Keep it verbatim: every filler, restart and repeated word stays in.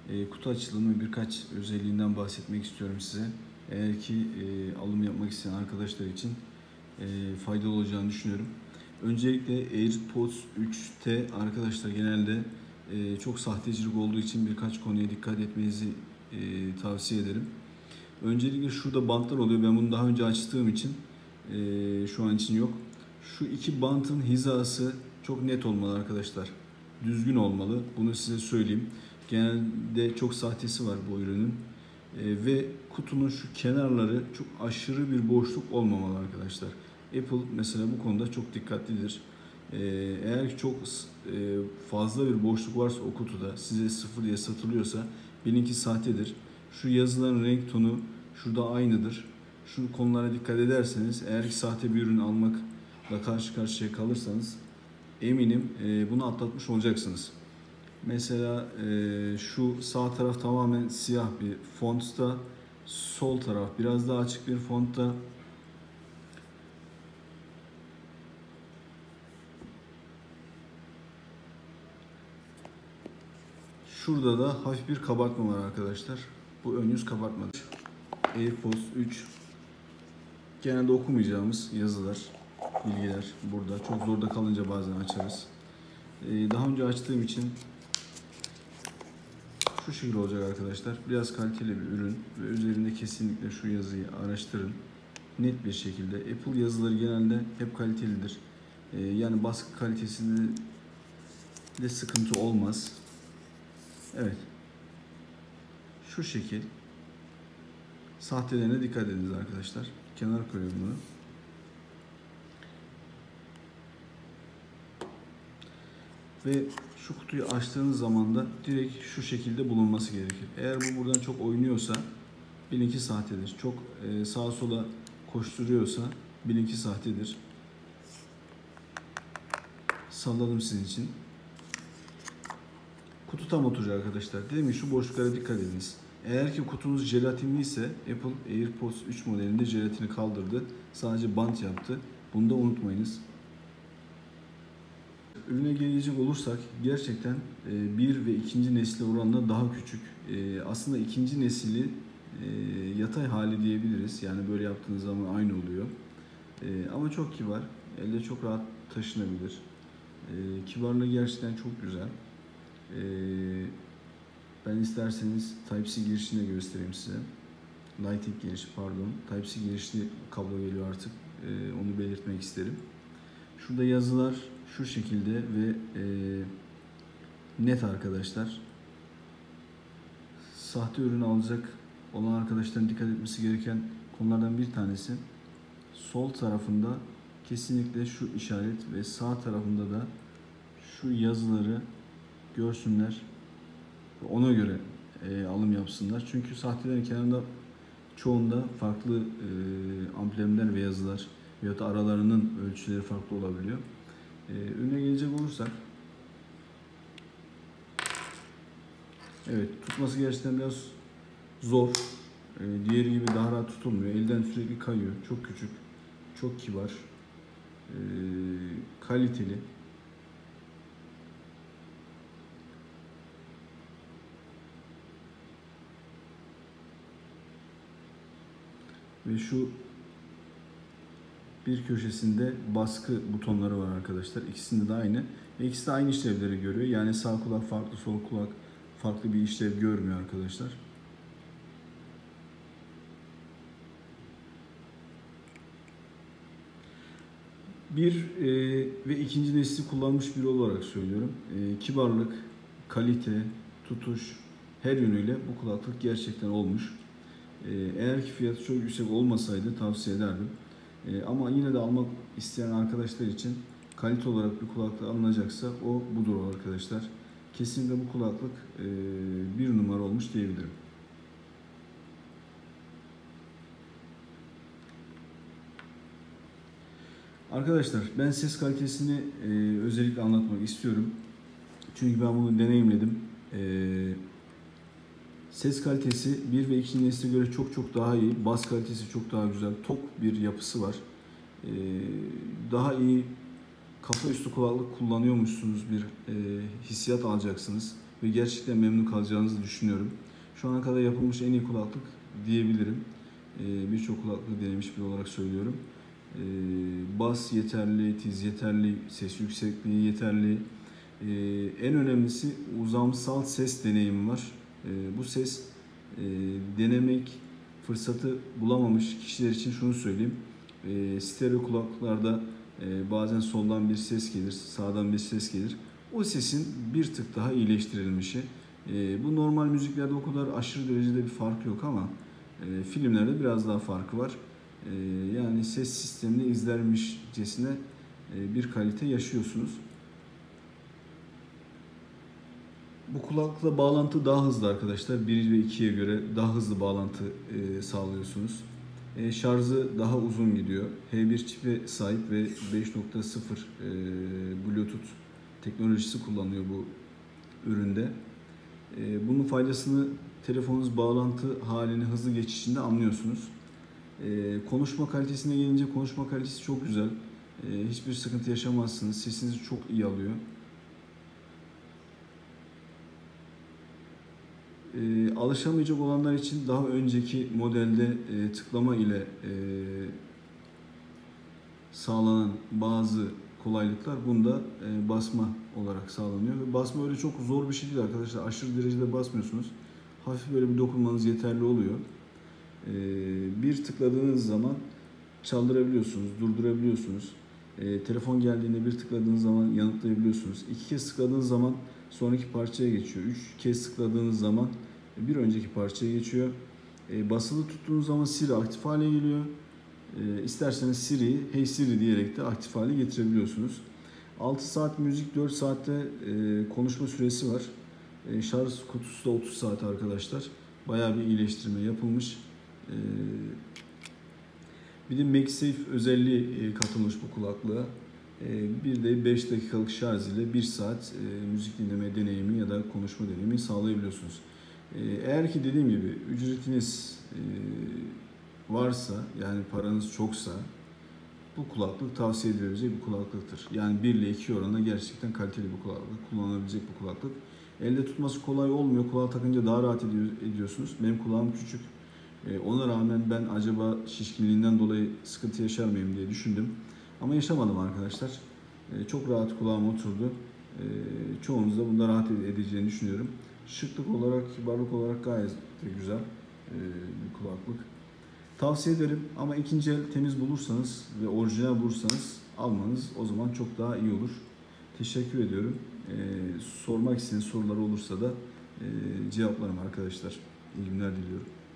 E, kutu açılımı birkaç özelliğinden bahsetmek istiyorum size. Eğer ki e, alım yapmak isteyen arkadaşlar için e, faydalı olacağını düşünüyorum. Öncelikle AirPods üç T arkadaşlar genelde e, çok sahtecilik olduğu için birkaç konuya dikkat etmenizi e, tavsiye ederim. Öncelikle şurada bantlar oluyor. Ben bunu daha önce açtığım için e, şu an için yok. Şu iki bantın hizası çok net olmalı arkadaşlar. Düzgün olmalı. Bunu size söyleyeyim. Genelde çok sahtesi var bu ürünün. E, ve kutunun şu kenarları çok aşırı bir boşluk olmamalı arkadaşlar. Apple mesela bu konuda çok dikkatlidir. E, eğer ki çok e, fazla bir boşluk varsa o kutuda size sıfır diye satılıyorsa bilin ki sahtedir. Şu yazıların renk tonu şurada aynıdır. Şu konulara dikkat ederseniz eğer ki sahte bir ürün almakla karşı karşıya kalırsanız eminim e, bunu atlatmış olacaksınız. Mesela e, şu sağ taraf tamamen siyah bir fontta, sol taraf biraz daha açık bir fontta. Şurada da hafif bir kabartma var arkadaşlar. Bu ön yüz kabartmadır. AirPods üç genelde okumayacağımız yazılar, bilgiler burada. Çok zorda kalınca bazen açarız. Ee, daha önce açtığım için şu şekilde olacak arkadaşlar. Biraz kaliteli bir ürün ve üzerinde kesinlikle şu yazıyı araştırın. Net bir şekilde. Apple yazıları genelde hep kalitelidir. Ee, yani baskı kalitesinde de sıkıntı olmaz. Evet. Şu şekil. Sahtelerine dikkat ediniz arkadaşlar. Kenar koyuyorum bunu. Ve şu kutuyu açtığınız zaman da direkt şu şekilde bulunması gerekir. Eğer bu buradan çok oynuyorsa bilin ki sahtedir. Çok e, sağa sola koşturuyorsa bilin ki sahtedir. Salladım sizin için. Kutu tam oturacak arkadaşlar. Dedim ki şu boşluklara dikkat ediniz. Eğer ki kutunuz jelatinli ise Apple AirPods üç modelinde jelatini kaldırdı. Sadece bant yaptı. Bunu da unutmayınız. Ürüne gelecek olursak gerçekten bir ve ikinci nesli oranla daha küçük. Aslında ikinci nesili yatay hali diyebiliriz. Yani böyle yaptığınız zaman aynı oluyor. Ama çok kibar. Elde çok rahat taşınabilir. Kibarlığı gerçekten çok güzel. Ben isterseniz Type-C girişini de göstereyim size. Lightning girişi pardon. Type-C girişli kablo geliyor artık. Onu belirtmek isterim. Şurada yazılar şu şekilde ve e, net arkadaşlar. Sahte ürün alacak olan arkadaşların dikkat etmesi gereken konulardan bir tanesi. Sol tarafında kesinlikle şu işaret ve sağ tarafında da şu yazıları görsünler. Ona göre e, alım yapsınlar. Çünkü sahtelerin kenarında çoğunda farklı e, amblemler ve yazılar veyahut aralarının ölçüleri farklı olabiliyor. E, ürüne gelecek olursak, evet tutması gerçekten biraz zor. E, diğeri gibi daha rahat tutulmuyor. Elden sürekli kayıyor. Çok küçük, çok kibar, e, kaliteli. Ve şu bir köşesinde baskı butonları var arkadaşlar. İkisinde de aynı. Ve ikisi de aynı işlevleri görüyor. Yani sağ kulak farklı, sol kulak farklı bir işlev görmüyor arkadaşlar. Bir e, ve ikinci nesli kullanmış biri olarak söylüyorum. E, kibarlık, kalite, tutuş her yönüyle bu kulaklık gerçekten olmuş. E, eğer ki fiyatı çok yüksek olmasaydı tavsiye ederdim. E, ama yine de almak isteyen arkadaşlar için kalite olarak bir kulaklık alınacaksa o budur arkadaşlar. Kesinlikle bu kulaklık e, bir numara olmuş diyebilirim. Arkadaşlar ben ses kalitesini e, özellikle anlatmak istiyorum. Çünkü ben bunu deneyimledim. E, ses kalitesi bir ve ikinci nesle göre çok çok daha iyi. Bas kalitesi çok daha güzel. Tok bir yapısı var. E, daha iyi kafa üstü kulaklık kullanıyormuşsunuz bir e, hissiyat alacaksınız. ve gerçekten memnun kalacağınızı düşünüyorum. Şu ana kadar yapılmış en iyi kulaklık diyebilirim. Ee, Birçok kulaklığı denemiş biri olarak söylüyorum. Ee, bas yeterli, tiz yeterli, ses yüksekliği yeterli. Ee, en önemlisi uzamsal ses deneyimi var. Ee, bu ses e, denemek fırsatı bulamamış kişiler için şunu söyleyeyim. E, stereo kulaklıklarda e, bazen soldan bir ses gelir, sağdan bir ses gelir. O sesin bir tık daha iyileştirilmişi. E, bu normal müziklerde o kadar aşırı derecede bir fark yok ama e, filmlerde biraz daha farkı var. E, yani ses sistemini izlermişcesine e, bir kalite yaşıyorsunuz. Bu kulaklıkla bağlantı daha hızlı arkadaşlar. bir ve ikiye göre daha hızlı bağlantı e, sağlıyorsunuz. E, şarjı daha uzun gidiyor. H bir çipe sahip ve beş nokta sıfır e, Bluetooth teknolojisi kullanıyor bu üründe. E, bunun faydasını telefonunuz bağlantı halini hızlı geçişinde anlıyorsunuz. E, konuşma kalitesine gelince konuşma kalitesi çok güzel. E, hiçbir sıkıntı yaşamazsınız. Sesinizi çok iyi alıyor. E, alışamayacak olanlar için daha önceki modelde e, tıklama ile e, sağlanan bazı kolaylıklar bunda e, basma olarak sağlanıyor. Ve basma öyle çok zor bir şey değil arkadaşlar. Aşırı derecede basmıyorsunuz. Hafif böyle bir dokunmanız yeterli oluyor. E, bir tıkladığınız zaman çaldırabiliyorsunuz, durdurabiliyorsunuz. E, telefon geldiğinde bir tıkladığınız zaman yanıtlayabiliyorsunuz. İki kez tıkladığınız zaman sonraki parçaya geçiyor. Üç kez tıkladığınız zaman bir önceki parçaya geçiyor. E, basılı tuttuğunuz zaman Siri aktif hale geliyor. E, isterseniz Siri'yi Hey Siri diyerek de aktif hale getirebiliyorsunuz. altı saat müzik, dört saatte e, konuşma süresi var. E, şarj kutusu da otuz saat arkadaşlar. Bayağı bir iyileştirme yapılmış. E, Bir de MagSafe özelliği katılmış bu kulaklığa. Bir de beş dakikalık şarj ile bir saat müzik dinleme deneyimi ya da konuşma deneyimi sağlayabiliyorsunuz. Eğer ki dediğim gibi ücretiniz varsa, yani paranız çoksa, bu kulaklık tavsiye edilebilecek bir kulaklıktır. Yani bir ile iki oranında gerçekten kaliteli bir kulaklık, kullanabilecek bir kulaklık. Elde tutması kolay olmuyor. Kulağa takınca daha rahat ediyorsunuz. Benim kulağım küçük. Ona rağmen ben acaba şişkinliğinden dolayı sıkıntı yaşar mıyım diye düşündüm. Ama yaşamadım arkadaşlar. Çok rahat kulağıma oturdu. Çoğunuz da bunda rahat edeceğini düşünüyorum. Şıklık olarak, kibarlık olarak gayet güzel bir kulaklık. Tavsiye ederim ama ikinci el temiz bulursanız ve orijinal bulursanız almanız o zaman çok daha iyi olur. Teşekkür ediyorum. Sormak istediğiniz sorular olursa da cevaplarım arkadaşlar. İyi günler diliyorum.